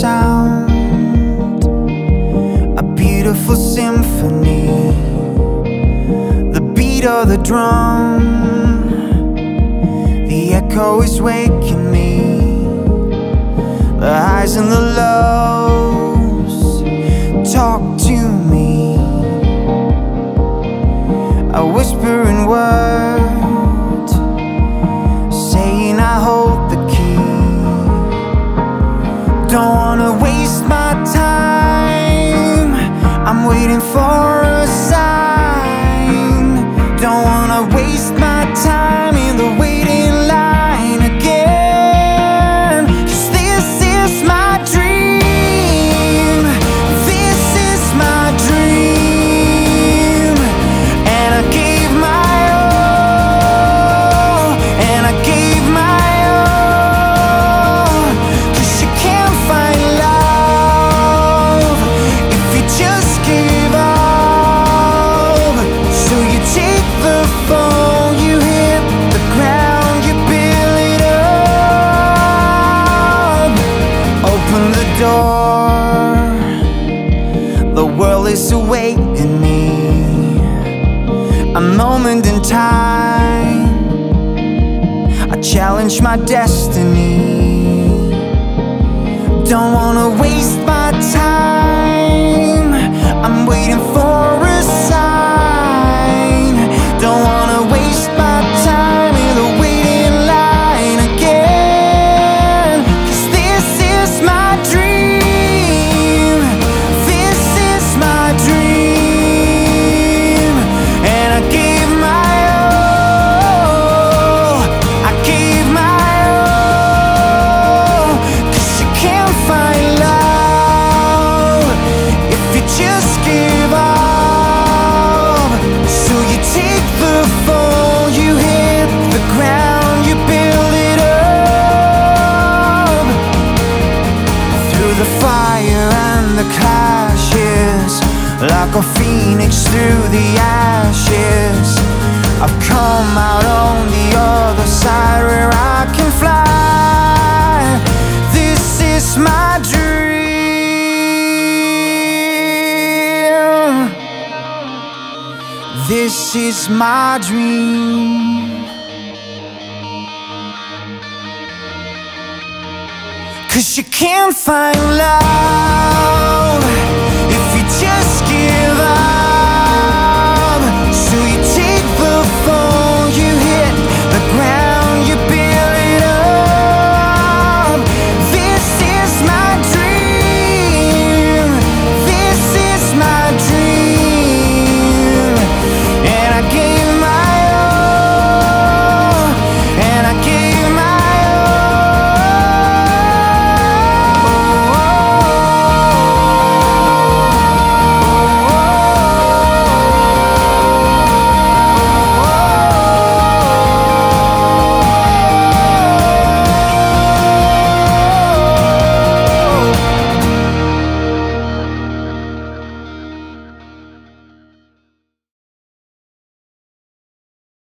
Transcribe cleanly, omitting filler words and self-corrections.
sound, a beautiful symphony, the beat of the drum, the echo is waking me, the highs and the lows talk to me, a whispering word saying I hold the key. Don't wanna waste my time, I'm waiting for a sign. Don't wanna waste my time in the waiting line again. 'Cause this is my dream, this is my dream. And I gave my all, and I gave my all. 'Cause you can't find love if you just give up. So you take the phone, you hit the ground, you build it up. Open the door, the world is awaiting me. A moment in time, I challenge my destiny. Don't wanna waste my time, I'm waiting for a sign. Don't wanna waste my time in the waiting line again. 'Cause this is my dream, this is my dream. And I gave my all, I gave my all. 'Cause you can't find love if you just give up. So you take the fall, you hit the ground, you build it up. Through the fire and the clashes, like a phoenix through the ashes, I've come out on the other side where I can fly. This is my dream, this is my dream. 'Cause you can't find love